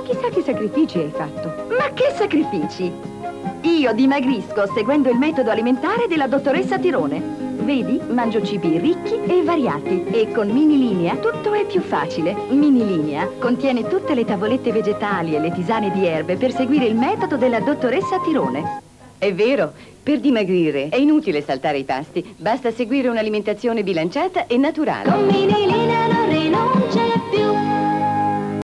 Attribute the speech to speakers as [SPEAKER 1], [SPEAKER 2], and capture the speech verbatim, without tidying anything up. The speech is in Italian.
[SPEAKER 1] chissà che sacrifici hai fatto.
[SPEAKER 2] Ma che sacrifici? Io dimagrisco seguendo il metodo alimentare della dottoressa Tirone. Vedi, mangio cibi ricchi e variati e con Minilinea tutto è più facile. Minilinea contiene tutte le tavolette vegetali e le tisane di erbe per seguire il metodo della dottoressa Tirone.
[SPEAKER 1] È vero, per dimagrire è inutile saltare i pasti, basta seguire un'alimentazione bilanciata e naturale.
[SPEAKER 2] Con Minilinea